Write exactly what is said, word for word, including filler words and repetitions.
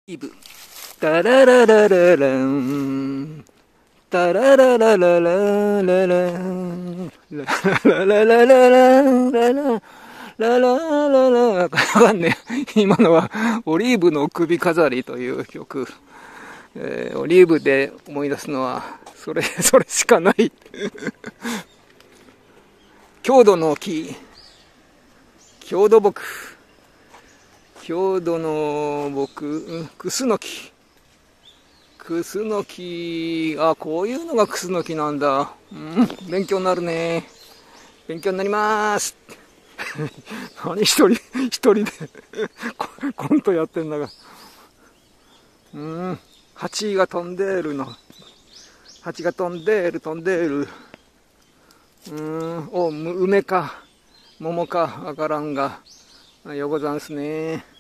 イブタララララランタララララララランラララララララララララララわかんねえ。今のはオリーブの首飾りという曲、えー、オリーブで思い出すのはそれそれしかない郷土の木、郷土木、郷土の木、クスノキ、クスノキ、あ、こういうのがクスノキなんだ。うん、勉強になるね。勉強になります。何一人、一人でコントやってんだが。うん、蜂が飛んでるの。蜂が飛んでる、飛んでる。うん、お、梅か、桃か、わからんが。よござんすね。